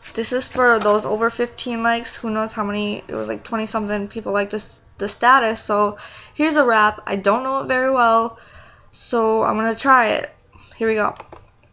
This is for those over 15 likes. Who knows how many? It was like 20 something people like the status. So here's a rap. I don't know it very well, so I'm gonna try it. Here we go.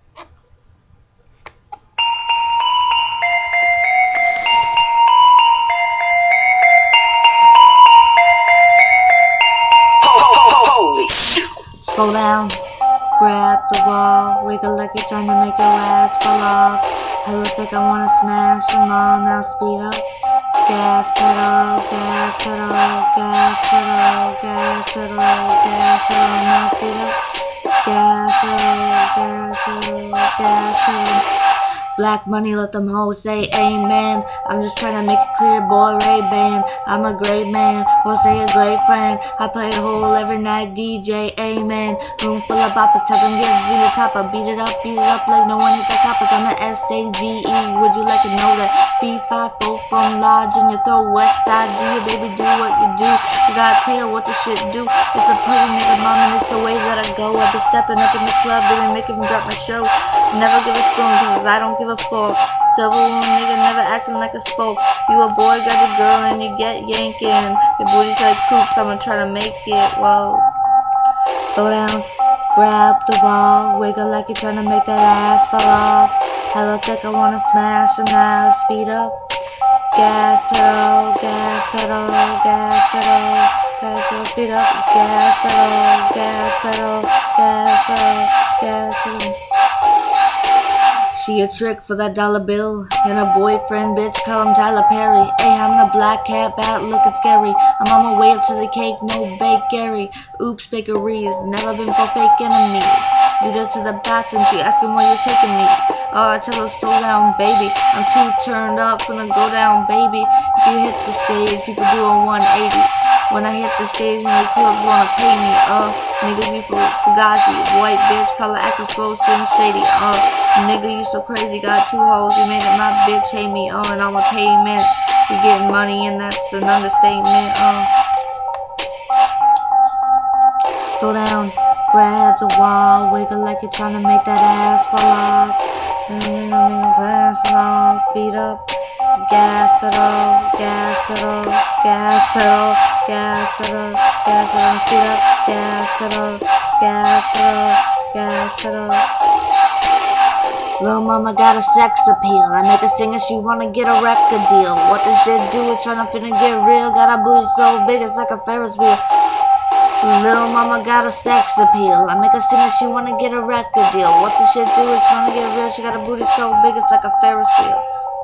Holy shit! Slow down, grab the wall, wiggle like you're trying to make your ass fall off. I look like I wanna smash them all, now speed up. Gas pedal, gas pedal, gas pedal, gas pedal, gas pedal, now speed up. Gas pedal, gas pedal, gas pedal. Black money, let them hoes say amen. I'm just trying to make it clear, boy, Ray-Ban. I'm a great man, we'll say a great friend. I play a hole every night, DJ, amen. Room full of boppers, tell them give me the top. I beat it up like no one hit the toppers. I'm an S-A-G-E, would you like to know that? B5-4 from Lodge in your throat, west side. Do your baby do what you do? You gotta tell what the shit do. It's a pretty nigga, mom, and it's the way that I go. I've been stepping up in the club, they been making me drop my show. Never give a spoon, cause I don't give a fuck. Silver wound nigga, never acting like a spoke. You a boy, got a girl, and you get yanking. Your booty's like coops, I'ma try to make it. Whoa. Slow down, grab the ball, wiggle like you're trying to make that ass fall off. I look like I wanna smash them now, speed up. Gas pedal, gas pedal, gas pedal, gas pedal, speed up. Gas pedal, gas pedal, gas pedal, gas pedal. She a trick for that dollar bill, and a boyfriend, bitch, call him Tyler Perry. Hey, I'm the black cat, bat looking scary. I'm on my way up to the cake, no bakery. Oops, bakeries, never been for fake enemies. Lead her to the bathroom, she asking where you're taking me. Oh, I tell her slow down, baby. I'm too turned up, gonna go down, baby. If you hit the stage, people do a 180. When I hit the stage, when the club wanna pay me, niggas you fugazi, white bitch, color acting slow, slim shady, nigga you so crazy, got 2 hoes, you made it my bitch hate me, and I'm a payment, you getting money and that's an understatement, Slow down, grab the wall, wiggle like you're trying to make that ass fall off, speed up. Gas pedal, gas pedal, gas pedal, gas pedal, gas pedal, speed up. Gas pedal, gas pedal, gas pedal. Lil' mama got a sex appeal. I make her sing and she wanna get a record deal. What this shit do? It's tryna finna get real. Got a booty so big it's like a Ferris wheel. Lil' mama got a sex appeal. I make her sing and she wanna get a record deal. What this shit do? It's tryna get real. She got a booty so big it's like a Ferris wheel.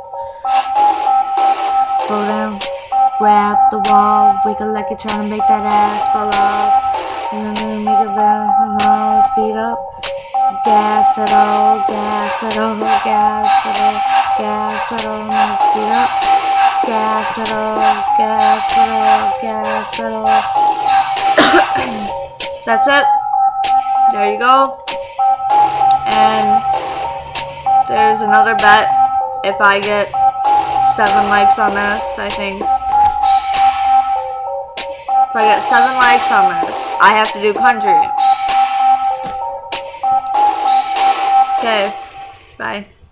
Slow down, grab the wall, wiggle like you're trying to make that ass fall off. And then make it bounce, speed up. Gas pedal, gas pedal, gas pedal, gas pedal, now speed up. Gas pedal, gas pedal, gas pedal. That's it. There you go. And there's another bet if I get 7 likes on this, I think. If I get 7 likes on this, I have to do country. Okay, bye.